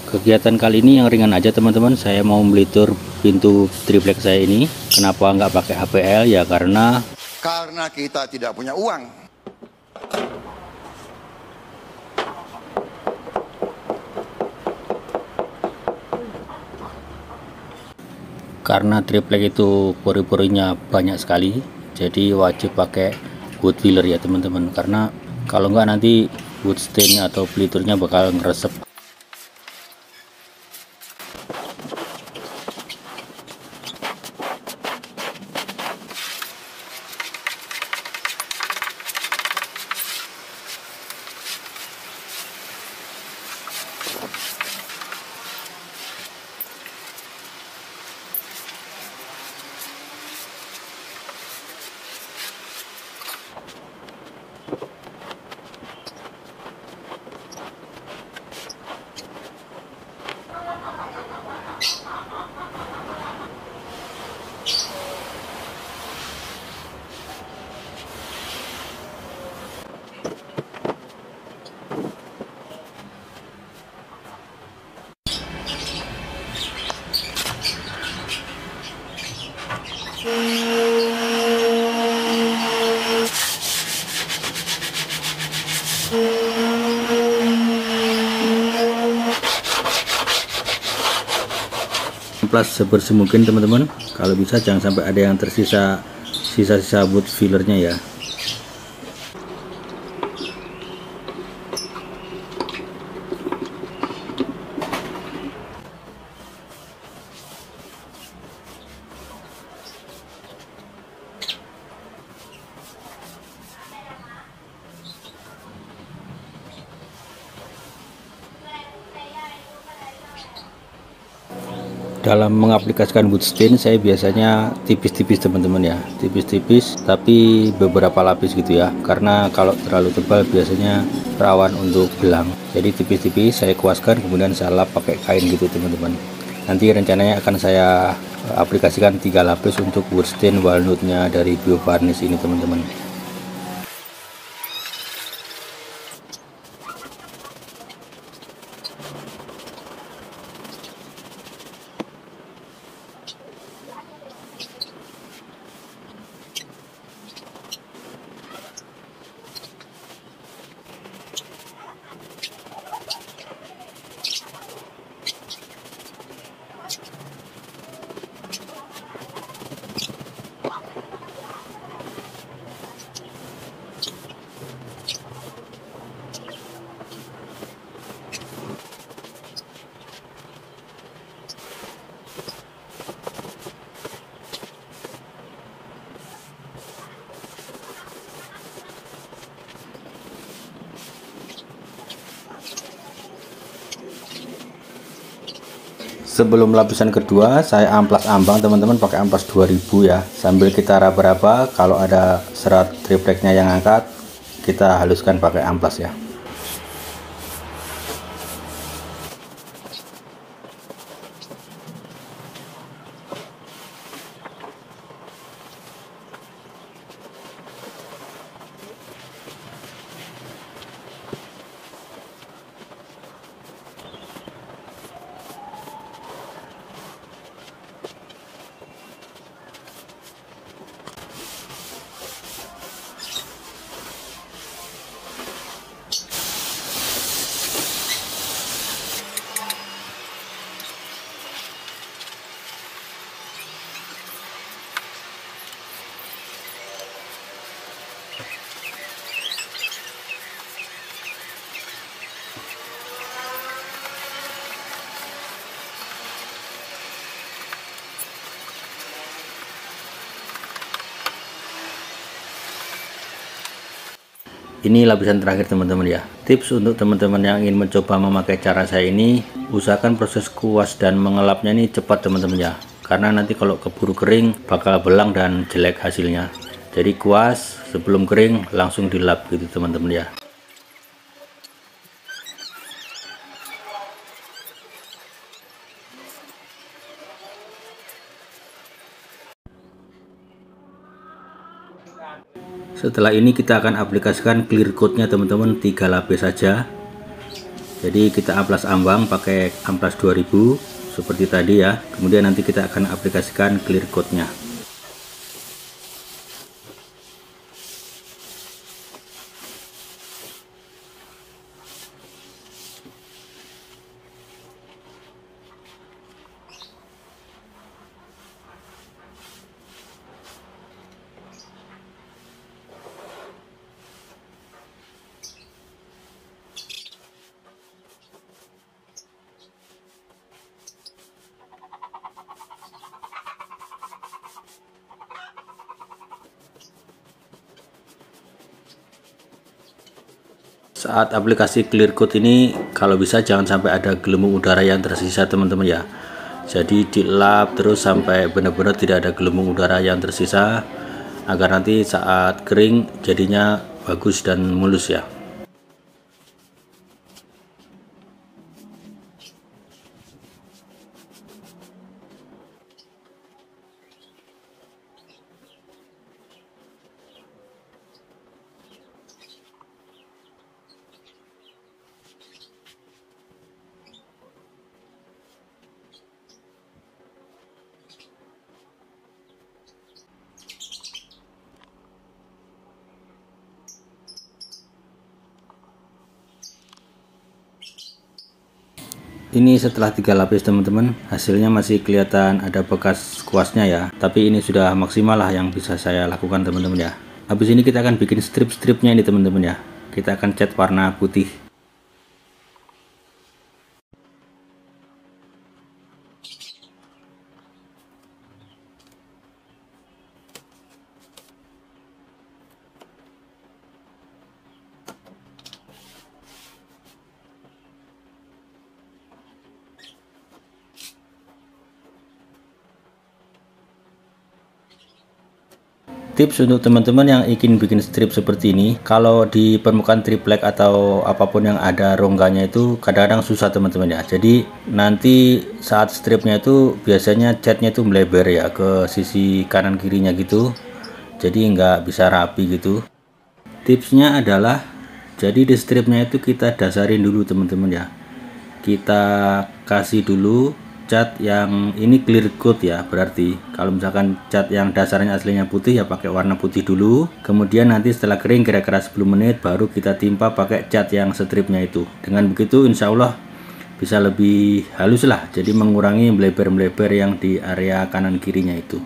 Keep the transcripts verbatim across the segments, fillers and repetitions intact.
Kegiatan kali ini yang ringan aja teman-teman. Saya mau melitur pintu triplek saya ini. Kenapa nggak pakai H P L? Ya karena karena kita tidak punya uang. Karena triplek itu pori-porinya banyak sekali, jadi wajib pakai wood filler ya teman-teman. Karena kalau nggak nanti wood stain atau peliturnya bakal ngeresep. Amplas sebersih mungkin teman-teman. Kalau bisa jangan sampai ada yang tersisa sisa-sisa wood fillernya ya. Dalam mengaplikasikan wood stain saya biasanya tipis-tipis teman-teman ya, tipis-tipis tapi beberapa lapis gitu ya, karena kalau terlalu tebal biasanya rawan untuk belang. Jadi tipis-tipis saya kuaskan, kemudian saya lap pakai kain gitu teman-teman. Nanti rencananya akan saya aplikasikan tiga lapis untuk wood stain walnutnya dari Bio Varnish ini teman-teman. Sebelum lapisan kedua saya amplas ambang teman-teman, pakai amplas dua ribu ya, sambil kita raba-raba. Kalau ada serat tripleknya yang angkat kita haluskan pakai amplas ya. Ini lapisan terakhir teman-teman ya. Tips untuk teman-teman yang ingin mencoba memakai cara saya ini, usahakan proses kuas dan mengelapnya ini cepat teman-teman ya, karena nanti kalau keburu kering bakal belang dan jelek hasilnya. Jadi kuas sebelum kering langsung dilap gitu teman-teman ya. Setelah ini kita akan aplikasikan clear coatnya teman-teman, tiga lapis saja. Jadi kita amplas ambang pakai amplas dua ribu seperti tadi ya. Kemudian nanti kita akan aplikasikan clear coat-nya. Saat aplikasi clear coat ini, kalau bisa jangan sampai ada gelembung udara yang tersisa teman-teman ya. Jadi dilap terus sampai benar-benar tidak ada gelembung udara yang tersisa, agar nanti saat kering jadinya bagus dan mulus ya. Ini setelah tiga lapis teman-teman, hasilnya masih kelihatan ada bekas kuasnya ya, tapi ini sudah maksimal lah yang bisa saya lakukan teman-teman ya. Habis ini kita akan bikin strip-stripnya ini teman-teman ya. Kita akan cat warna putih. Tips untuk teman-teman yang ingin bikin strip seperti ini, kalau di permukaan triplek atau apapun yang ada rongganya itu kadang-kadang susah teman-teman ya. Jadi nanti saat stripnya itu biasanya catnya itu melebar ya ke sisi kanan kirinya gitu, jadi nggak bisa rapi gitu. Tipsnya adalah, jadi di stripnya itu kita dasarin dulu teman-teman ya. Kita kasih dulu cat yang ini clear coat ya, berarti kalau misalkan cat yang dasarnya aslinya putih ya pakai warna putih dulu, kemudian nanti setelah kering kira-kira sepuluh menit baru kita timpa pakai cat yang stripnya itu. Dengan begitu insya Allah bisa lebih halus lah, jadi mengurangi melebar-melebar yang di area kanan kirinya itu.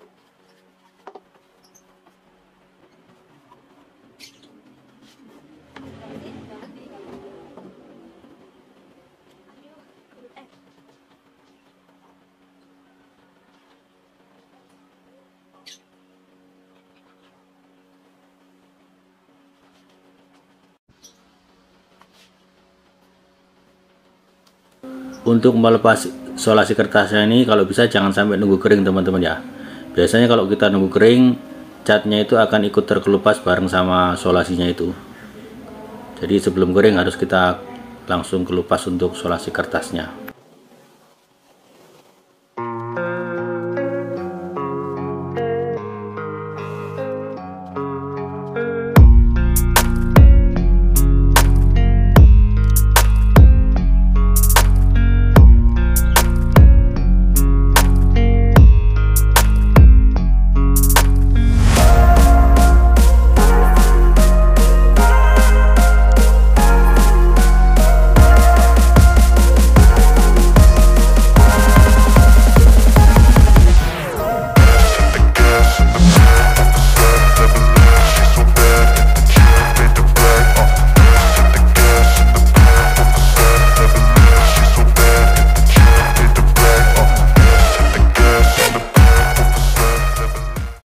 Untuk melepas solasi kertasnya ini kalau bisa jangan sampai nunggu kering teman-teman ya. Biasanya kalau kita nunggu kering, catnya itu akan ikut terkelupas bareng sama solasinya itu. Jadi sebelum kering harus kita langsung kelupas untuk solasi kertasnya.